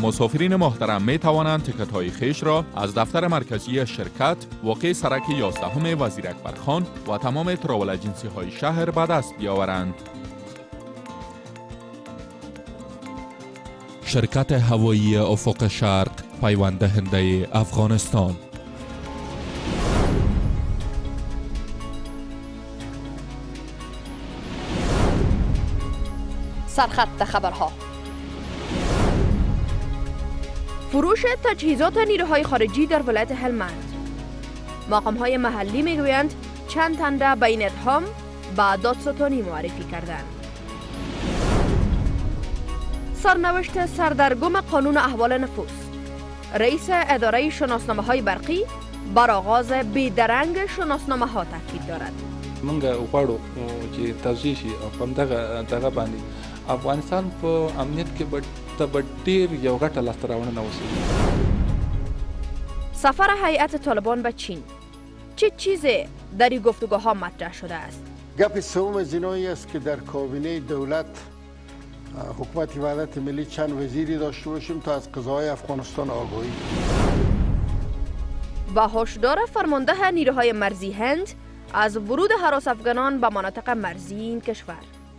مسافرین محترم می توانند تکت های خیش را از دفتر مرکزی شرکت واقع سرک 11 وزیر اکبرخان و تمام تراول اجنسی های شهر به دست بیاورند. شرکت هوایی افق شرق پیوند دهنده افغانستان. سرخط خبرها. فروش تجهیزات نیروهای خارجی در ولایت هلمند. مقام‌های محلی میگویند چند تن به این اتهام به دادستانی معرفی کردند. سرنوشت سردرگم قانون احوال نفوس. رئیس اداره شناسنامه‌های برقی بر آغاز بیدرنگ شناسنامه‌ها تاکید دارد. موږ غواړو چې توضیح شي په دغه باندې افغانستان په امنیت کې به ډېر یو غټه لاسته راوړنه وشي. سفر هیئت طالبان به چین. چه چیزی در این گفتگوها مطرح شده است؟ گپ سوم از اینایی است که در کابینه دولت حکومت وحدت ملی چند وزیری داشته باشیم تا از قضاهای افغانستان آگاهی. با هشدار فرمانده نیروهای مرزی هند از ورود هراس افغانان به مناطق مرزی این کشور.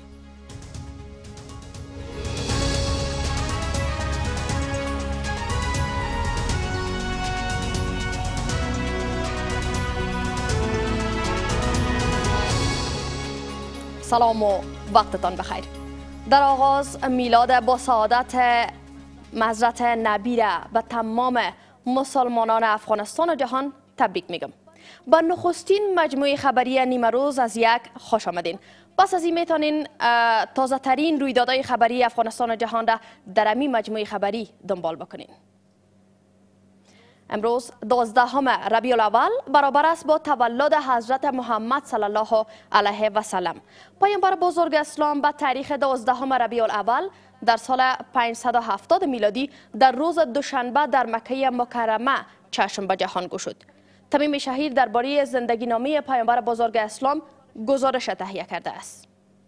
سلام و وقتتان بخیر. در آغاز میلاد با سعادت مزرعت نبی را به تمام مسلمانان افغانستان و جهان تبریک میگم. با نخستین مجموعه خبری نیمه روز از یک خوش آمدین. پس از این میتونین تازه ترین رویدادهای خبری افغانستان و جهان را در امی مجموعه خبری دنبال بکنین. امروز 12 ربیع الاول برابر است با تولد حضرت محمد صلی الله علیه و سلم. پیامبر بزرگ اسلام به تاریخ 12 ربیع الاول در سال 570 میلادی در روز دوشنبه در مکه مکرمه چشم به جهان گشود. تمیم شهیر درباره زندگی نامه پیامبر بزرگ اسلام گزارش تهیه کرده است.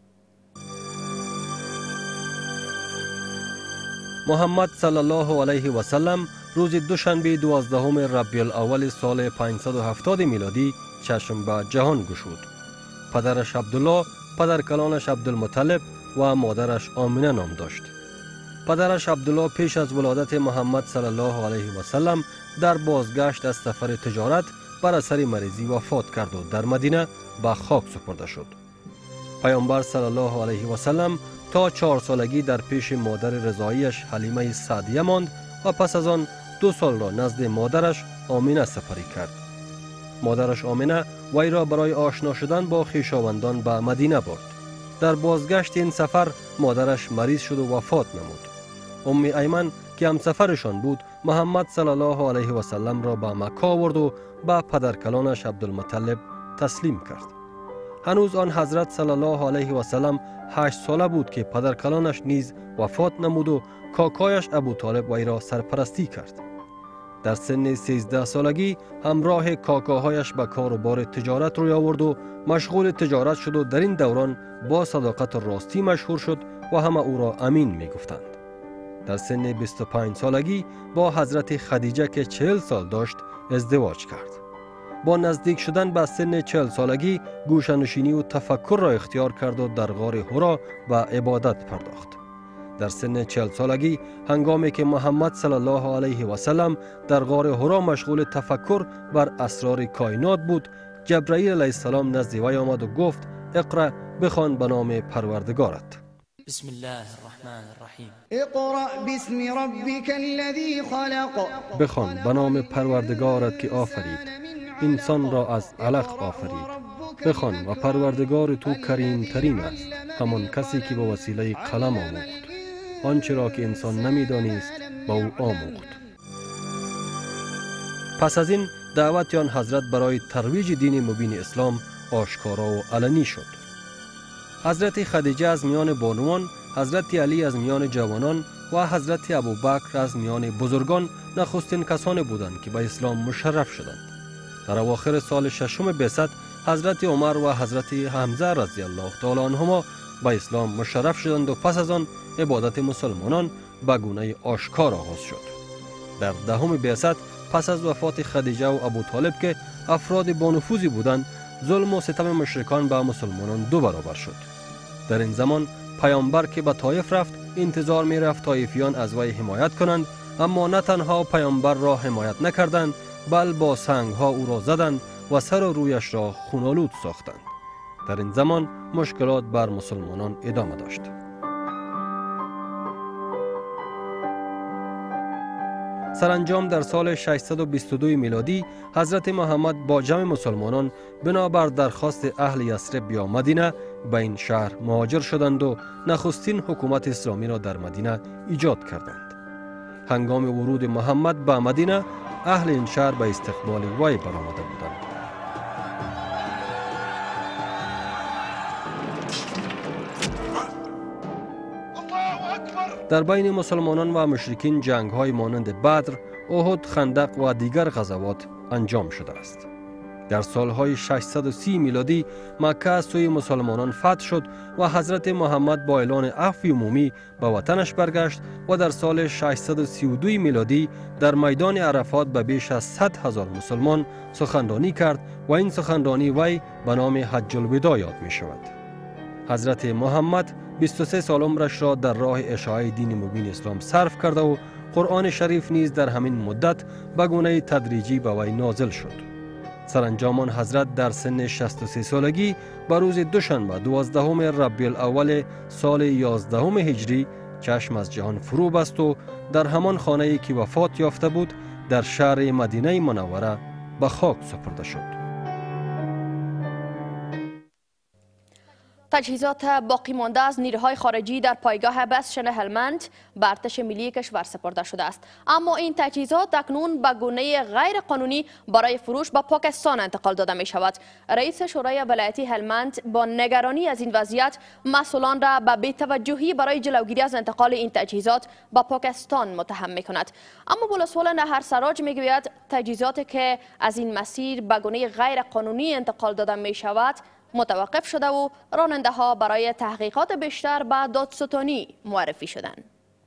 محمد صلی الله علیه و سلم روز دوشنبه 12 ربیع الاول سال 570 میلادی چشم به جهان گشود. پدرش عبدالله، پدر کلانش عبدالمطلب و مادرش آمینه نام داشت. پدرش عبدالله پیش از ولادت محمد صلی الله علیه و سلم در بازگشت از سفر تجارت بر اثر مریضی وفات کرد و در مدینه به خاک سپرده شد. پیامبر صلی الله علیه و سلم تا 4 سالگی در پیش مادر رضاعیش حلیمه سعدیه ماند و پس از آن 2 سال را نزد مادرش آمینه سفری کرد. مادرش آمینه وی را برای آشنا شدن با خویشاوندان به مدینه برد. در بازگشت این سفر مادرش مریض شد و وفات نمود. ایمن که همسفرشان بود محمد صلی الله علیه و سلم را به مکه آورد و به پدرکلانش عبدالمطلب تسلیم کرد. هنوز آن حضرت صلی الله علیه و سلم 8 ساله بود که پدرکلانش نیز وفات نمود و کاکایش ابو طالب وی را سرپرستی کرد. در سن 13 سالگی همراه کاکاهایش به کار و بار تجارت روی آورد و مشغول تجارت شد و در این دوران با صداقت و راستی مشهور شد و همه او را امین می گفتند. در سن 25 سالگی با حضرت خدیجه که 40 سال داشت ازدواج کرد. با نزدیک شدن به سن 40 سالگی گوشه‌نشینی و تفکر را اختیار کرد و در غار حرا و عبادت پرداخت. در سن 40 سالگی هنگامی که محمد صلی الله علیه و سلم در غار حرا مشغول تفکر بر اسرار کائنات بود، جبرائیل علیه السلام نزد وی آمد و گفت: اقرأ، بخوان به نام پروردگارت. بسم الله الرحمن الرحیم. اقرأ باسم ربک الذی خلق. بخوان به نام پروردگارت که آفرید، انسان را از علق آفرید. بخوان و پروردگار تو کریم ترین است، همان کسی که با وسیله قلم آموخت آنچه را که انسان نمیدانست با او آموخت. پس از این دعوت آن حضرت برای ترویج دین مبین اسلام آشکارا و علنی شد. حضرت خدیجه از میان بانوان، حضرت علی از میان جوانان و حضرت ابوبکر از میان بزرگان نخستین کسانی بودند که به اسلام مشرف شدند. در اواخر سال 6 بعثت حضرت عمر و حضرت حمزه رضی الله تعالی عنهما به اسلام مشرف شدند و پس از آن عبادت مسلمانان به گونه آشکار آغاز شد. در دهم بعثت پس از وفات خدیجه و ابوطالب که افراد با نفوذی بودند، ظلم و ستم مشرکان به مسلمانان 2 برابر شد. در این زمان پیامبر که به طایف رفت انتظار می رفت طایفیان از وی حمایت کنند، اما نه تنها پیامبر را حمایت نکردند، بل با سنگ ها او را زدند و سر و رویش را خونالود ساختند. در این زمان مشکلات بر مسلمانان ادامه داشت. سرانجام در سال 622 میلادی حضرت محمد با جمع مسلمانان بنابر درخواست اهل یثرب یا مدینه به این شهر مهاجر شدند و نخستین حکومت اسلامی را در مدینه ایجاد کردند. هنگام ورود محمد به مدینه اهل این شهر به استقبال وی برآمده بودند. در بین مسلمانان و مشرکین جنگ‌های مانند بدر، احد، خندق و دیگر غزوات انجام شده است. در سالهای 630 میلادی مکه از سوی مسلمانان فتح شد و حضرت محمد با اعلان عفو عمومی به وطنش برگشت و در سال 632 میلادی در میدان عرفات به بیش از 100,000 مسلمان سخنرانی کرد و این سخنرانی وی به نام حج الوداع یاد می شود. حضرت محمد 23 سال عمرش را در راه اشاعه دین مبین اسلام صرف کرده و قرآن شریف نیز در همین مدت به گونه تدریجی به وی نازل شد. سرانجام حضرت در سن 63 سالگی به روز دوشنبه 12 ربیع الاول سال 11 هجری چشم از جهان فرو بست و در همان خانه‌ای که وفات یافته بود در شهر مدینه منوره به خاک سپرده شد. تجهیزات باقی مانده از نیروهای خارجی در پایگاه بسشن هلمند به ارتش ملی کشور سپرده شده است، اما این تجهیزات اکنون به گونه غیر قانونی برای فروش به پاکستان انتقال داده می شود. رئیس شورای ولایتی هلمند با نگرانی از این وضعیت مسئولان را به بی‌توجهی برای جلوگیری از انتقال این تجهیزات به پاکستان متهم می کند. اما ولسوال نهرسراج می گوید تجهیزاتی که از این مسیر به گونه غیر قانونی انتقال داده می شود متوقف شده و راننده ها برای تحقیقات بیشتر به دادستانی معرفی شدند.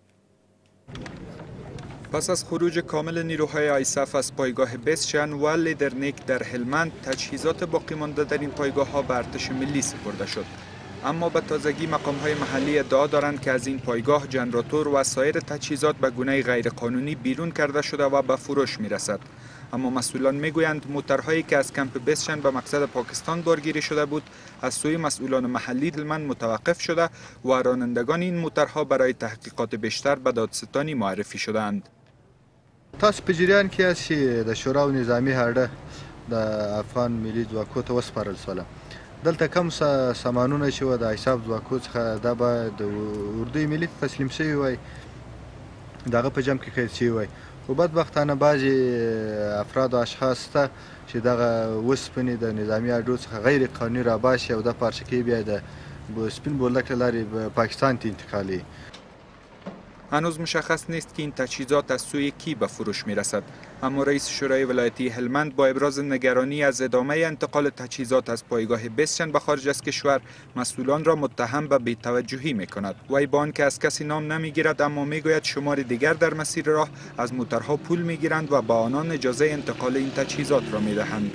پس از خروج کامل نیروهای آیسف از پایگاه بسشن و لیدرنیک در هلمند، تجهیزات باقی مانده در این پایگاه ها به ارتش ملی سپرده شد. اما به تازگی مقام های محلی ادعا دارند که از این پایگاه جنراتور و سایر تجهیزات به گونه غیرقانونی بیرون کرده شده و به فروش می رسد. اما مسئولان میگویند موترهایی که از کمپ بسشن به مقصد پاکستان بارگیری شده بود از سوی مسئولان محلی هلمند متوقف شده و رانندگان این موترها برای تحقیقات بیشتر به دادستانی معرفی شدند. تاسو په جریان کې یاست د شورا او نظامی هرده د افغان ملي ځواکو ته وسپارل شول. دلته کوم سامانونه چې و د حساب ځواکو څخه دا به د اردوی ملي تسلیم شوي وای دغه په جمع کې قید شوي وای. و بدبختانه بعضی افراد و اشخاص ته چې دغه وسپنې د نظامی اډو څخه غیر قانوني راباسي او د پارچه کې بیا د سپین بولدک له لارې پاکستان ته انتقالي. هنوز مشخص نیست که این تجهیزات از سوی کی به فروش می رسد، اما رئیس شورای ولایتی هلمند با ابراز نگرانی از ادامه انتقال تجهیزات از پایگاه بسشن به خارج از کشور مسئولان را متهم به بی‌توجهی می کند. وی با آنکه از کسی نام نمی گیرد اما می گوید شمار دیگر در مسیر راه از موترها پول می گیرند و با آنان اجازه انتقال این تجهیزات را می دهند.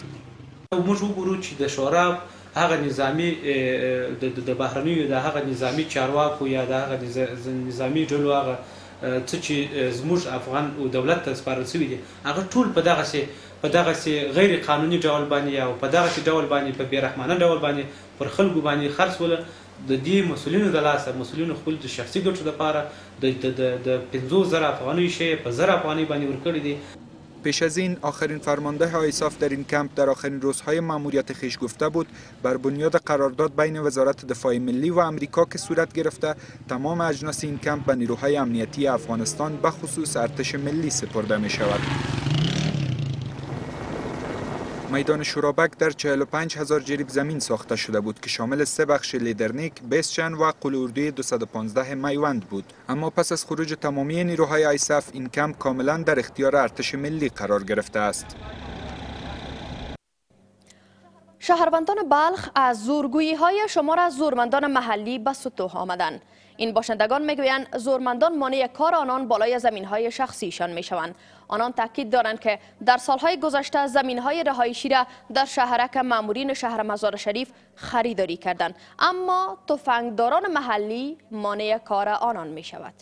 هغه نظامی د بهرنیو د هغه نظامی چارواکو یا د هغه نظامی ډلو هغه څه چې زموږ افغان او دولت ته سپارل شوي دي هغه ټول په دغسې غیر قانوني ډول باندې او په دغسې ډول باندې په بېرحمانه ډول باندې پر خلکو باندې خرڅوله. د دې مسؤلینو د لاسه مسؤلینو خپل د شخصي ګټو دپاره د 50,000 افغانیو شی په 1000 افغانۍ باندې ورکړي دي. پیش از این آخرین فرمانده آیساف در این کمپ در آخرین روزهای ماموریت خویش گفته بود بر بنیاد قرارداد بین وزارت دفاع ملی و امریکا که صورت گرفته تمام اجناس این کمپ به نیروهای امنیتی افغانستان به خصوص ارتش ملی سپرده می شود. میدان شورابک در 45,000 جریب زمین ساخته شده بود که شامل 3 بخش لیدرنیک، بسشن و قلعه‌اردوی 215 میوند بود. اما پس از خروج تمامی نیروهای آیسف این کمپ کاملا در اختیار ارتش ملی قرار گرفته است. شهروندان بلخ از زورگویی های شمار از زورمندان محلی به سطوح آمدند. این باشندگان میگویند زورمندان مانع کار آنان بالای زمین های شخصیشان میشوند. آنان تاکید دارند که در سالهای گذشته زمین های رهایشی را در شهرک مامورین شهر مزار شریف خریداری کردند، اما تفنگداران محلی مانع کار آنان می شود.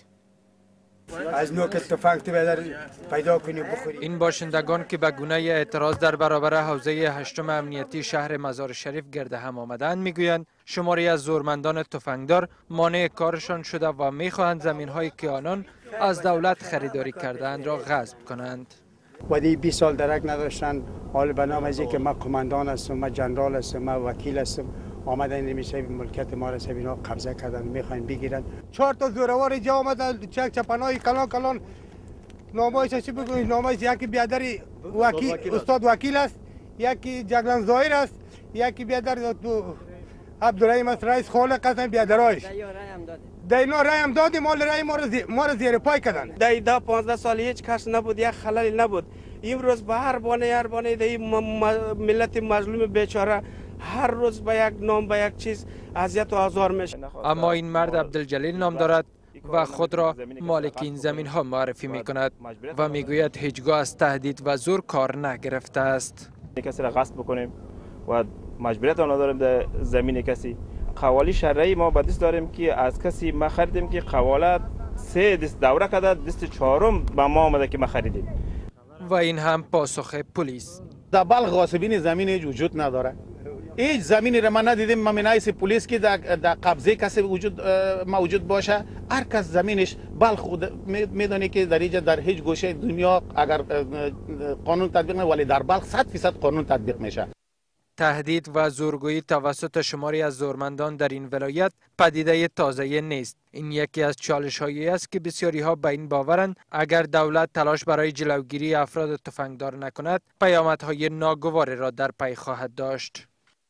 از نوک تفنگ پیدا کنی بخوری. این باشندگان که به گونه اعتراض در برابر حوزه هشتم امنیتی شهر مزار شریف گرد هم آمدند میگویند شماری از زورمندان تفنگدار مانع کارشان شده و میخواهند زمین‌هایی که آنان از دولت خریداری کردند را غصب کنند. ودی 20 سال درک نداشتن، حال به نام از اینکه من قماندان هستم، من جنرال هستم، من وکیل هستم، آمدن نمیشه ملکیت ما را سبینا قبضه کردن، میخواین بگیرن. 4 تا زورور جا آمدن، چک چپنای کلان کلان نامایش چی بگوییم، نامایش یکی بیادری وکیل استاد وکیل است، یکی جگران ظاهر است، یکی بیادر عبدالرحیم است، رئیس خالق است بیادرایش. دینا رای هم دادیم، مال رای ما را زیر پای کردن. دا 15 سال هیچ کس نبود، یک خللی نبود. امروز به هر بانه دی ملت مظلوم بیچاره هر روز به یک نام به یک چیز اذیت و آزار میشه. اما این مرد عبدالجلیل نام دارد و خود را مالک این زمین ها معرفی می کند و میگوید هیچگاه از تهدید و زور کار نگرفته است. کسی را غصب بکنیم و مجبوریت آن داریم در زمین کسی. قوالی شرعی ما به دست داریم که از کسی ما خریدیم که قواله 3 دست دوره کرده، دست 4م به ما آمده که ما خریدیم. و این هم پاسخ پلیس. در بلخ غاصبین زمین هیچ وجود نداره. هیچ زمینی را ما ندیدیم. ما منایس پلیس که در قبضه کسی موجود باشه، هر کس زمینش بلخ میدونه که در اینجا در هیچ گوشه دنیا اگر قانون تطبیق نه، ولی در بلخ 100% قانون تطبیق میشه. تهدید و زورگویی توسط شماری از زورمندان در این ولایت پدیده تازه نیست. این یکی از چالش‌هایی است که بسیاری ها به این باورند اگر دولت تلاش برای جلوگیری افراد تفنگدار نکند، پیامدهای ناگواری را در پی خواهد داشت.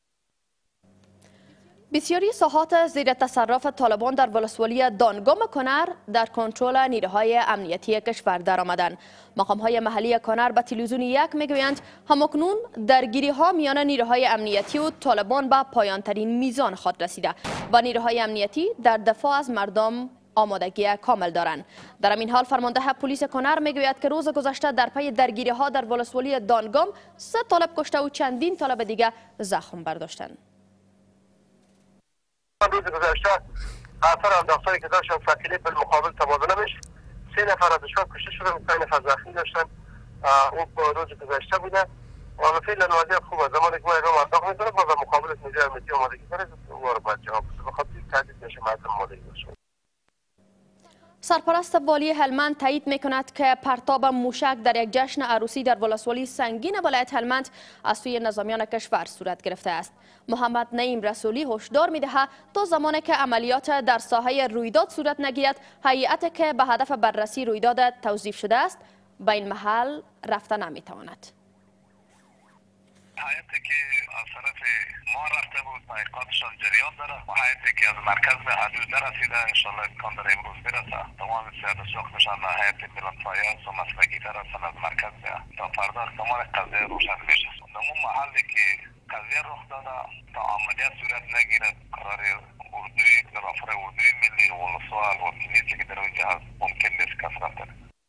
بسیاری ساحات زیر تصرف طالبان در ولسوالی دانگام کنر در کنترل نیروهای امنیتی کشور درآمدند. مقام‌های محلی کنر به تلویزیون 1 میگویند همکنون درگیری ها میان نیروهای امنیتی و طالبان به پایانترین میزان خود رسیده و نیروهای امنیتی در دفاع از مردم آمادگی کامل دارند. در این حال فرمانده پلیس کنر میگوید که روز گذشته در پی درگیری ها در ولسوالی دانگام 3 طالب کشته و چندین طالب دیگر زخم برداشتند. روز گذشته اثر انداختاری که داشتن سکینه بالمقابل تبادله میشه. 3 نفر از دشمن کشته شدن، 5 نفر زخمی داشتن. اون روز گذشته بوده و فعلا وضعیت خوبه. زمانی که ما اقدام انداخت میکنه باز مقابل نیروی امنیتی آمادگی کنه و رو باید جواب بده. بخاطر تهدید نشه مردم آمادگی باشه. سرپرست والی هلمند تایید میکند که پرتاب موشک در یک جشن عروسی در ولسوالی سنگین ولایت هلمند از سوی نظامیان کشور صورت گرفته است. محمد نعیم رسولی هشدار میدهد تا زمانی که عملیات در ساحه رویداد صورت نگیرد، هیئتی که به هدف بررسی رویداد توظیف شده است به این محل رفته نمیتواند. هیئتی که از طرف ما رفته بود تحقیقاتشان جریان داره و هیئتی که از مرکز به حدود نرسیده انشالله امکان داره امروز برسه. تمام سیاد ساختشان هیئت بلندپایه است و مسلکی تر هستند از مرکز تا فردا کمال قضیه روشن میشه. در اون محلی که قضیه رخ داده تا عملیات صورت نگیرد قرار اردوی رافر اردوی ملی و ولسوال و پلیسی که در اونجا هست ممکن نیست کس رفته.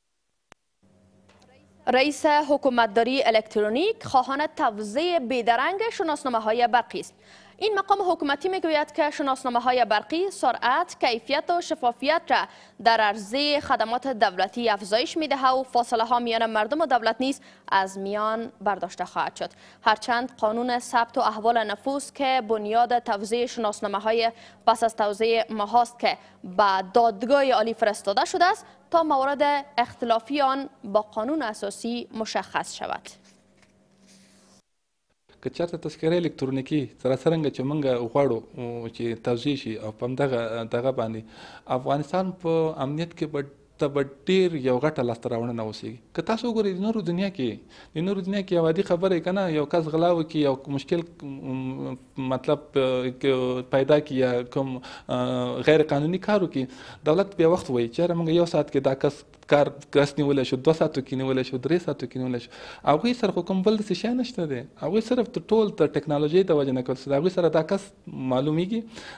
رئیس حکومتداری الکترونیک خواهان توزیع بیدرنگ شناسنامه‌های برقی است. این مقام حکومتی میگوید که شناسنامه‌های برقی سرعت، کیفیت و شفافیت را در عرضه خدمات دولتی افزایش می‌دهد و فاصله‌ها میان مردم و دولت نیز از میان برداشته خواهد شد. هرچند قانون ثبت و احوال نفوس که بنیاد توزیع شناسنامه‌های پس از توزیع ماهاست که به دادگاه عالی فرستاده شده است تا موارد اختلافی آن با قانون اساسی مشخص شود. که چېرته تذکره الکترونیکي سره څرنګه چې موږ غواړو چې توزیع شي او په همدغه باندې افغانستان په امنیت کې به ډېر یو غټه لاسته راوړنه وشي. که تاسو وګورئ د نورو دنیا کې یو عادي خبره کنه یو کس غلا وکړي یو مشکل مطلب پیدا کړي یا کوم غیر قانوني کار وکړي، دولت بیا وخت وایي چېرې موږ 1 ساعت کې دا کار کس نیولی شو 2 ساعتو کې نیولی شو 3 ساعتو کې نیولی شو هغوی سره خو کوم بل داسې شی نشته دی هغوی صرف ټول د ټکنالوژۍ د وجې نه کول هغوی سره دا کس معلومیږي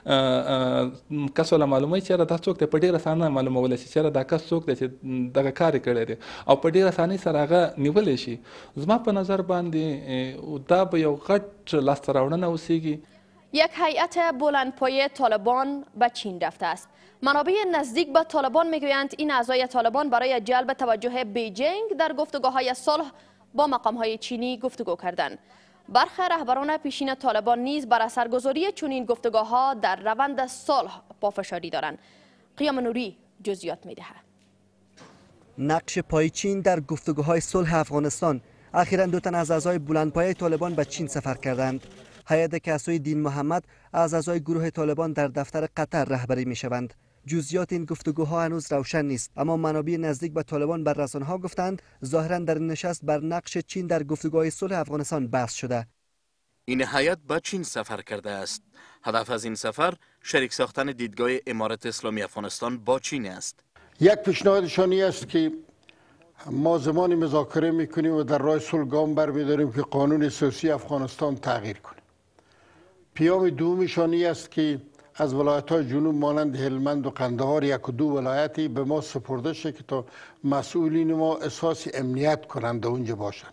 کس ولا معلوموي چېرې دا څوک دی په ډېره اسانه معلومولی شي چېرې دا کس څوک دی چې دغه کار یې کړی دی او په ډېره اسانۍ سره هغه نیولی شي زما په نظر باندې دا به یو غټ لاسته راوړنه اوسیږي یک هیئت بلندپایه طالبان به چین رفته است. منابع نزدیک به طالبان میگویند این اعضای طالبان برای جلب توجه بیجینگ در گفتگوهای صلح با مقامهای چینی گفتگو کردند. برخی رهبران پیشین طالبان نیز بر اثرگذاری چنین گفتگوها در روند صلح پافشاری دارند. قیام نوری جزئیات میدهد. نقش پای چین در گفتگوهای صلح افغانستان. اخیراً 2 تن از اعضای بلندپایه طالبان به چین سفر کردند. هیئت که از سوی دین محمد از اعضای گروه طالبان در دفتر قطر رهبری می شوند. جزئیات این گفتگوها هنوز روشن نیست، اما منابع نزدیک به طالبان بر رسانه‌ها گفتند ظاهراً در این نشست بر نقش چین در گفتگوهای صلح افغانستان بحث شده. این هیئت به چین سفر کرده است. هدف از این سفر شریک ساختن دیدگاه امارت اسلامی افغانستان با چین است. یک پیشنهادشانی است که ما زمانی مذاکره میکنیم و در راه صلح گام برمیداریم که قانون سیاسی افغانستان تغییر کنه. پیام دومیشانی است که از ولایت‌های جنوب مانند هلمند و قندهار 1 و 2 ولایتی به ما سپرده شد که تا مسئولین ما احساس امنیت کنند اونجا باشند.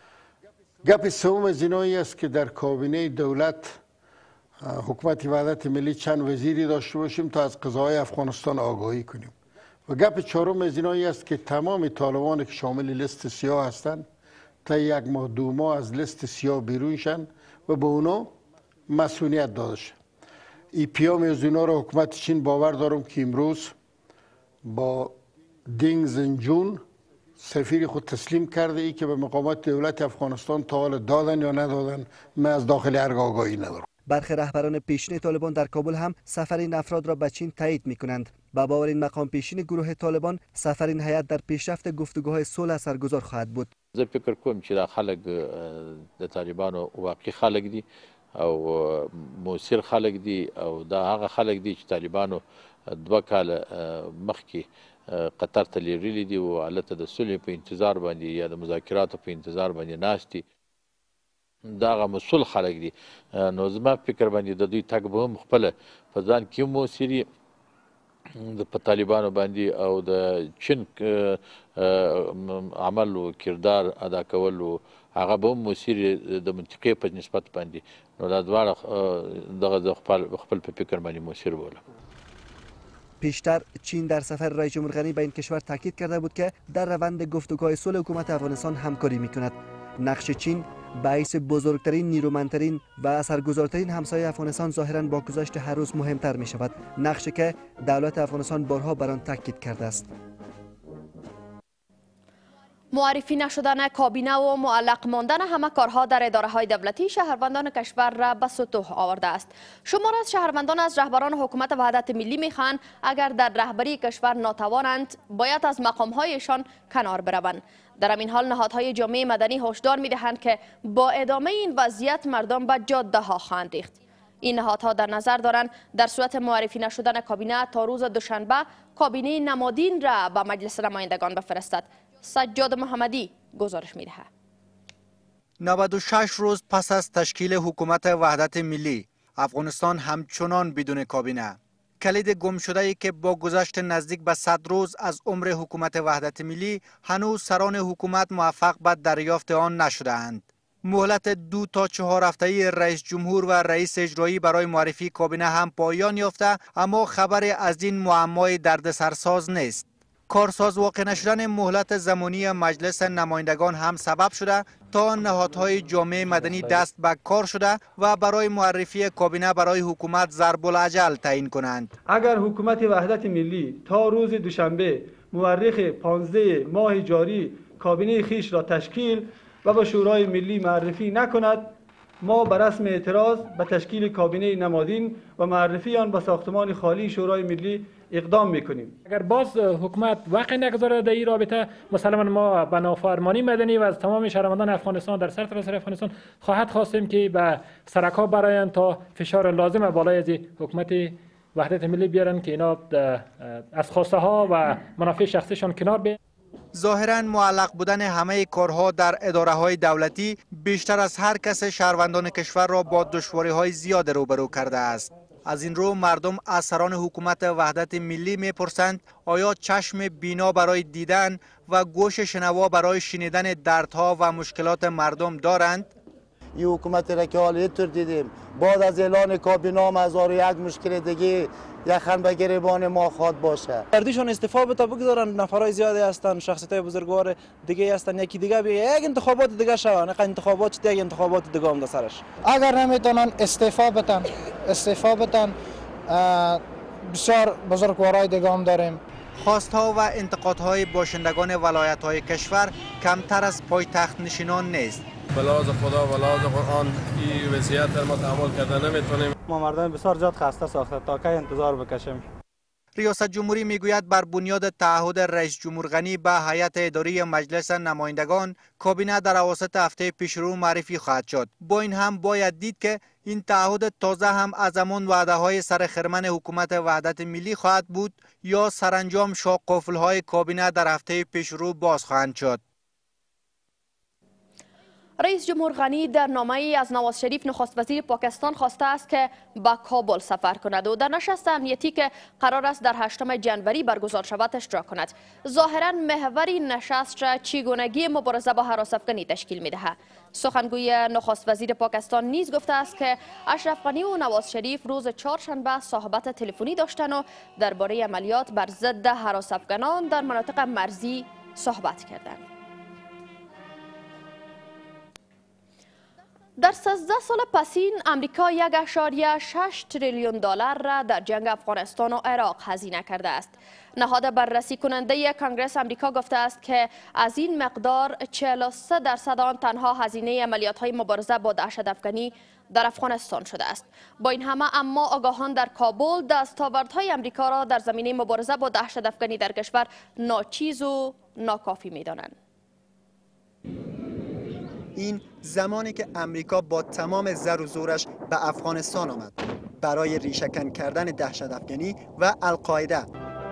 گپ سوم از اینایی است که در کابینه دولت حکومت وحدت ملی چند وزیری داشته باشیم تا از قضاهای افغانستان آگاهی کنیم. و گپ چهارم از اینایی است که تمام طالبان که شامل لیست سیاه هستند تا 1 ماه 2 ماه از لیست سیاه بیرون شن و به اونا مسئولیت داده شد. این پیام از اینا را حکومت چین باور دارم که امروز با دینگ زنجون سفیر خود تسلیم کرده ای که به مقامات دولت افغانستان تا حال دادن یا ندادن من از داخل ارگ آگاهی ندارم. برخی رهبران پیشین طالبان در کابل هم سفر این افراد را به چین تایید می کنند. با باور این مقام پیشین گروه طالبان سفر این هیئت در پیشرفت گفتگوهای صلح اثرگذار خواهد بود. زه فکر کوم چې دا خلک د طالبانو واقعي خلک دي او موثر خلک دي او دا هغه خلک دي چې طالبانو 2 کال مخکې قطر ته لیږلي دي او هلته د صلح په انتظار باندې یا د مذاکراتو په انتظار باندې ناست دي. دا هغه مسؤل خلک دي. نو زما فکر باندې د دوی تګ به هم خپله په ځان کې موثري په طالبانو باندې او د چین عمل و کردار ادا کول و هغه به هم موثري د منطقې په نسبت باندې نو دا دواړه دغه خپل په فکر باندې موثر بولم. پیشتر چین در سفر رئیس جمهور غنی به این کشور تاکید کرده بود که در روند گفتگوهای صلح حکومت افغانستان همکاری میکند. نقش چین باعث بزرگترین، نیرومندترین و اثرگذارترین همسایه افغانستان ظاهراً با گذشت هر روز مهمتر می شود. نقشی که دولت افغانستان بارها بر آن تاکید کرده است. معرفی نشدن کابینه و معلق ماندن همه کارها در اداره‌های دولتی شهروندان کشور را به سطوح آورده است. شمار از شهروندان از رهبران حکومت وحدت ملی میخواهند اگر در رهبری کشور ناتوانند باید از مقامهایشان کنار بروند. در همین حال نهادهای جامعه مدنی هشدار میدهند که با ادامه این وضعیت مردم به جاده ها خواهند ریخت. این نهادها در نظر دارند در صورت معرفی نشدن کابینه تا روز دوشنبه کابینه نمادین را به مجلس نمایندگان بفرستد. سجاد محمدی گزارش می‌دهد. 96 روز پس از تشکیل حکومت وحدت ملی، افغانستان همچنان بدون کابینه. کلید گم شده ای که با گذشت نزدیک به 100 روز از عمر حکومت وحدت ملی هنوز سران حکومت موفق به دریافت آن نشده‌اند. مهلت 2 تا 4 هفته‌ای رئیس جمهور و رئیس اجرایی برای معرفی کابینه هم پایان یافته، اما خبری از این معمای دردسرساز نیست. کارساز واقع نشدن مهلت زمانی مجلس نمایندگان هم سبب شده تا نهادهای جامعه مدنی دست به کار شده و برای معرفی کابینه برای حکومت ضرب الاجل تعیین کنند. اگر حکومت وحدت ملی تا روز دوشنبه مورخ 15 ماه جاری کابینه خیش را تشکیل و به شورای ملی معرفی نکند، ما به رسم اعتراض به تشکیل کابینه نمادین و معرفی آن به ساختمان خالی شورای ملی اقدام میکنیم. اگر باز حکومت وقت نگذاره در این رابطه، مسلما ما به نافرمانی مدنی و از تمام شهروندان افغانستان در سرتاسر افغانستان خواستیم که به سرکا برایند تا فشار لازم بالای از حکومت وحدت ملی بیارن که اینا از خواسته ها و منافع شخصیشان کنار بیان. ظاهراً معلق بودن همه کارها در اداره‌های دولتی بیشتر از هر کس شهروندان کشور را با دشواری‌های زیاد روبرو کرده است. از این رو مردم از سران حکومت وحدت ملی می‌پرسند آیا چشم بینا برای دیدن و گوش شنوا برای شنیدن دردها و مشکلات مردم دارند؟ این حکومت را که حال اینطور دیدیم بعد از اعلان کابینه هم 1001 مشکل دیگه یخن به گریبان ما خواد باشه. اردیشان استعفا بده بگذارن، نفرای زیادی هستن، شخصیت‌های بزرگوار دیگه هستن، یکی دیگه بیه یک انتخابات دیگه شوه، نه انتخابات دیگه انتخابات دیگه هم سرش. اگر نمیتونن استعفا بدن بسیار بزرگوارای دیگه هم داریم. خواستها و انتقادهای باشندگان ولایت‌های کشور کمتر از پایتخت نشینان نیست. بلاز خدا و بلاز قرآن این وضعیت ما تحمل کرده نمیتونیم. ما مردم بسیار زیاد خسته ساخته تا که انتظار بکشیم. ریاست جمهوری میگوید بر بنیاد تعهد رئیس جمهور غنی به هیئت اداری مجلس نمایندگان کابینه در اواسط هفته پیشرو معرفی خواهد شد. با این هم باید دید که این تعهد تازه هم از همان وعده‌های سر خرمن حکومت وحدت ملی خواهد بود یا سرانجام شاق قفل‌های کابینه در هفته پیشرو باز خواهند شد. رئیس جمهور غنی در نامه‌ای از نواز شریف نخست وزیر پاکستان خواسته است که به کابل سفر کند و در نشست امنیتی که قرار است در 8 جنوری برگزار شود اشتراک کند. ظاهراً محوری نشست را چگونگی مبارزه با هراس‌افکنی تشکیل می‌دهد. سخنگوی نخست وزیر پاکستان نیز گفته است که اشرف غنی و نواز شریف روز چهارشنبه صحبت تلفنی داشتند و درباره عملیات بر ضد هراس‌افکنان در مناطق مرزی صحبت کردند. در 13 سال پسین امریکا 1.6 تریلیون دلار را در جنگ افغانستان و عراق هزینه کرده است. نهاد بررسی کننده کنگره امریکا گفته است که از این مقدار 43% آن تنها هزینه عملیات‌های مبارزه با دهشت‌افکنی در افغانستان شده است. با این همه اما آگاهان در کابل دستاوردهای امریکا را در زمینه مبارزه با دهشت‌افکنی در کشور ناچیز و ناکافی می‌دانند. این زمانی که امریکا با تمام زر و زورش به افغانستان آمد برای ریشه‌کن کردن دهشت‌افکنی و القاعده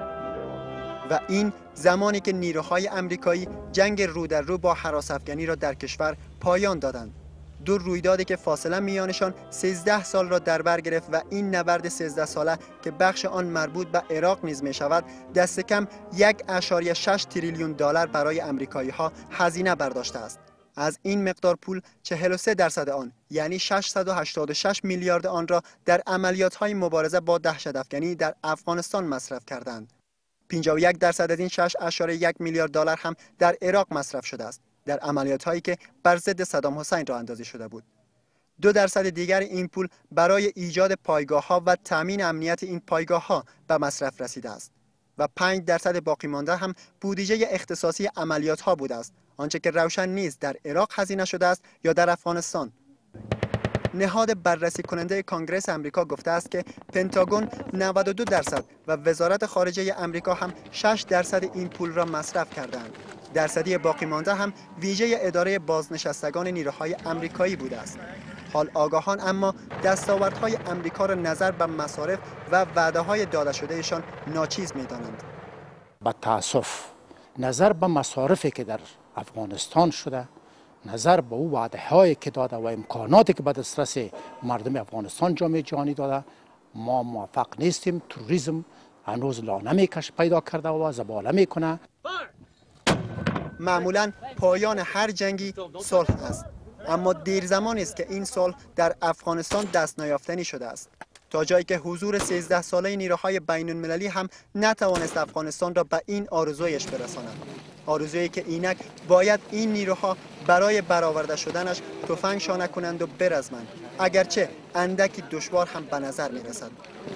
و این زمانی که نیروهای امریکایی جنگ رو در رو با هراس‌افکنی را در کشور پایان دادند. دو رویدادی که فاصله میانشان 13 سال را در بر گرفت و این نبرد 13 ساله که بخش آن مربوط به عراق نیز می شود دست کم 1.6 تریلیون دلار برای امریکایی‌ها هزینه برداشته است. از این مقدار پول 43% آن یعنی 686 میلیارد آن را در عملیات‌های مبارزه با دهشت‌افکنی در افغانستان مصرف کردند. 51% از این 6.1 میلیارد دلار هم در عراق مصرف شده است در عملیات‌هایی که بر ضد صدام حسین راه اندازی شده بود. 2% دیگر این پول برای ایجاد پایگاه‌ها و تامین امنیت این پایگاه‌ها به مصرف رسیده است و 5% باقی مانده هم بودجه اختصاصی عملیات‌ها بوده است، آنچه که روشن نیست در عراق هزینه شده است یا در افغانستان. نهاد بررسی کننده کنگره امریکا گفته است که پنتاگون 92% و وزارت خارجه امریکا هم 6% این پول را مصرف کردند. درصدی باقی مانده هم ویژه اداره بازنشستگان نیروهای امریکایی بوده است. حال آگاهان اما دستاوردهای امریکا را نظر به مصارف و وعده‌های داده شدهشان ناچیز می‌دانند. با تأسف نظر به مصارفی که در افغانستان شده، نظر به او وعده‌هایی که داده و امکاناتی که به دسترس مردم افغانستان جامعه جهانی داده، ما موفق نیستیم. توریسم هنوز لانه پیدا کرده و زباله میکنه. معمولاً پایان هر جنگی صلح است، اما دیر زمانی است که این صلح در افغانستان دست نیافتنی شده است، تا جایی که حضور 13 ساله نیروهای بین المللی هم نتوانست افغانستان را به این آرزویش برساند. آرزویی که اینک باید این نیروها برای برآورده شدنش تفنگ شانه کنند و برزمند، اگرچه اندکی دشوار هم به نظر می رسد.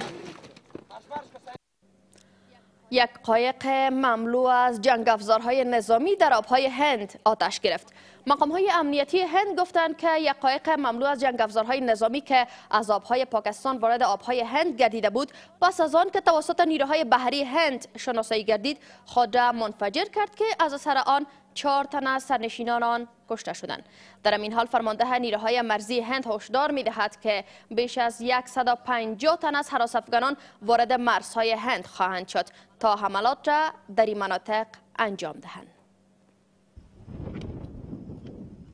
یک قایق مملو از جنگ افزارهای نظامی در آبهای هند آتش گرفت. مقام‌های امنیتی هند گفتند که یک قایق مملو از جنگ افزارهای نظامی که از آبهای پاکستان وارد آبهای هند گردیده بود، پس از آن که توسط نیروهای بحری هند شناسایی گردید، خود را منفجر کرد که از اثر آن 4 تن از سرنشینان آن کشته شدند. در این حال فرمانده نیروهای مرزی هند هشدار می‌دهد که بیش از 150 تن از هراس‌افغانان وارد مرزهای هند خواهند شد تا حملات را در این مناطق انجام دهند.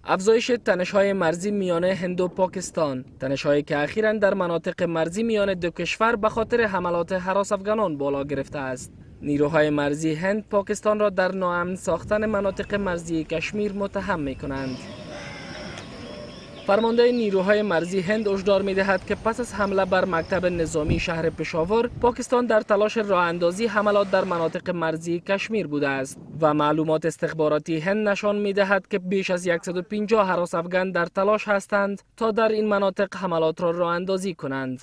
افزایش تنش‌های مرزی میان هند و پاکستان، تنش‌هایی که اخیراً در مناطق مرزی میان دو کشور به خاطر حملات هراس افغانان بالا گرفته است. نیروهای مرزی هند پاکستان را در ناامن ساختن مناطق مرزی کشمیر متهم می‌کنند. فرمانده نیروهای مرزی هند هشدار می‌دهد که پس از حمله بر مکتب نظامی شهر پشاور، پاکستان در تلاش راه اندازی حملات در مناطق مرزی کشمیر بوده است و معلومات استخباراتی هند نشان می‌دهد که بیش از 150 هراس افغان در تلاش هستند تا در این مناطق حملات را راه اندازی کنند.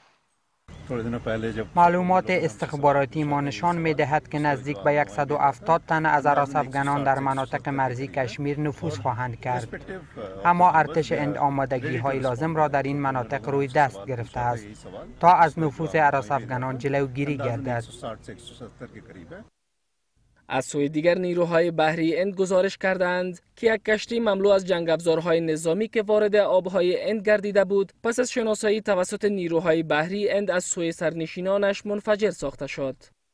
معلومات استخباراتی ما نشان می دهد که نزدیک به 170 تن از هراس افغانان در مناطق مرزی کشمیر نفوذ خواهند کرد. اما ارتش هند آمادگی های لازم را در این مناطق روی دست گرفته است تا از نفوذ هراس افغانان جلوگیری گردد. از سوی دیگر نیروهای بحری هند گزارش کردند که یک کشتی مملو از جنگ افزارهای نظامی که وارد آبهای هند گردیده بود پس از شناسایی توسط نیروهای بحری هند از سوی سرنشینانش منفجر ساخته شد.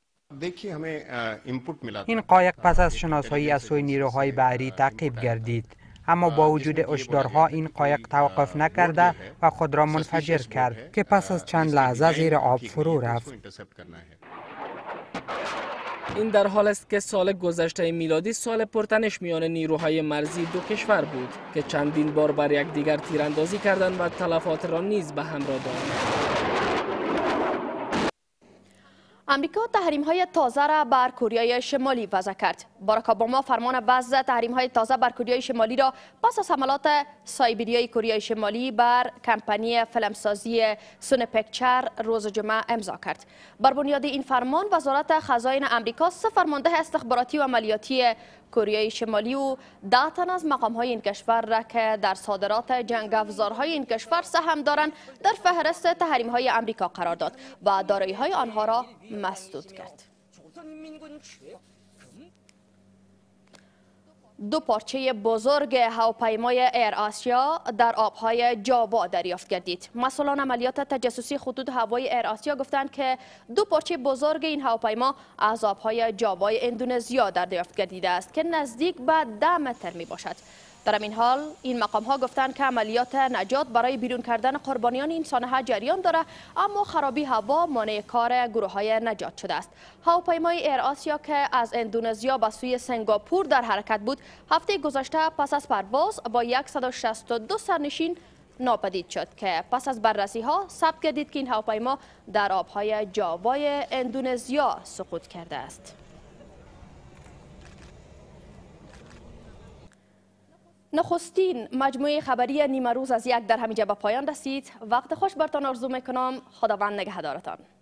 این قایق پس از شناسایی از سوی نیروهای بحری تعقیب گردید، اما با وجود هشدارها این قایق توقف نکرده و خود را منفجر کرد که پس از چند لحظه زیر آب فرو رفت. این در حال است که سال گذشته میلادی سال پرتنش میان نیروهای مرزی دو کشور بود که چندین بار بر یکدیگر تیراندازی کردند و تلفات را نیز به همراه داشت. امریکا تحریم‌های تازه را بر کره شمالی وضع کرد. باراک اوباما فرمان وضع تحریم‌های تازه بر کره شمالی را پس از حملات سایبریای کره شمالی بر کمپانی فیلمسازی سونی پیکچر روز جمعه امضا کرد. بر بنیاد این فرمان وزارت خزاین امریکا سه فرمانده استخباراتی و عملیاتی کره شمالی و 10 تن از مقام‌های این کشور را که در صادرات جنگ افزارهای این کشور سهم دارند در فهرست تحریم‌های امریکا قرار داد و دارایی‌های آنها را مسدود کرد. دو پارچه بزرگ هواپیمای ایر آسیا در آبهای جاوا دریافت گردید. مسئولان عملیات تجسسی خطوط هوایی ایر آسیا گفتند که دو پارچه بزرگ این هواپیما از آبهای جاوای اندونزیا دریافت گردیده است که نزدیک به 10 متر می باشد. در همین حال این مقام ها گفتند که عملیات نجات برای بیرون کردن قربانیان این سانحه جریان دارد، اما خرابی هوا مانع کار گروه های نجات شده است. هواپیمای ایر آسیا که از اندونزیا به سوی سنگاپور در حرکت بود، هفته گذشته پس از پرواز با 162 سرنشین ناپدید شد که پس از بررسی ها ثبت گردید که این هواپیما در آبهای جاوای اندونزیا سقوط کرده است. نخستین مجموعه خبری نیمه روز از یک در همینجا به پایان رسید. وقت خوش برتان آرزو میکنم. خداوند نگهدارتان.